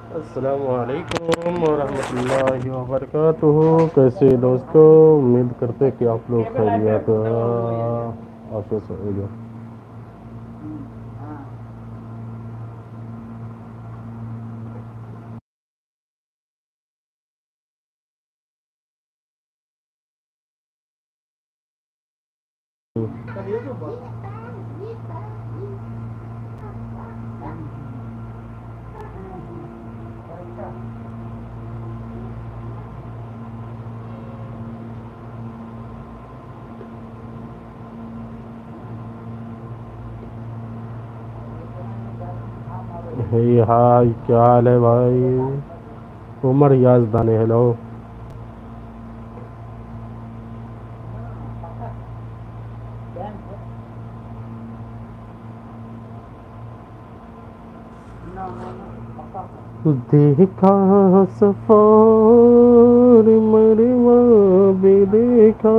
अस्सलामुअलैकुम वरहमतुल्लाहि वबरकातुहू। कैसे दोस्तों, उम्मीद करते हैं कि आप लोग खैरियत आफियत से होंगे। हे हाय, क्या हाल है भाई? उमर याजदानी, हेलो। देखा सफार मरवा भी देखा,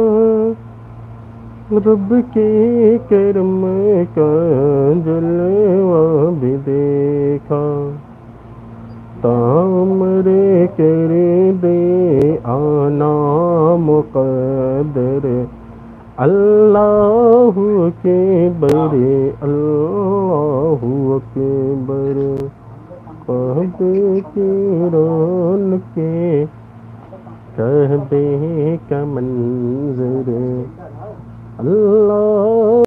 रब के करम का जलवा भी देखा। तामरे कर दे आना मुक़द्दर, अल्लाहु अकबर, अल्लाहु अकबर। कहबे के रौन के, कहबे का मंजर, अल्लाह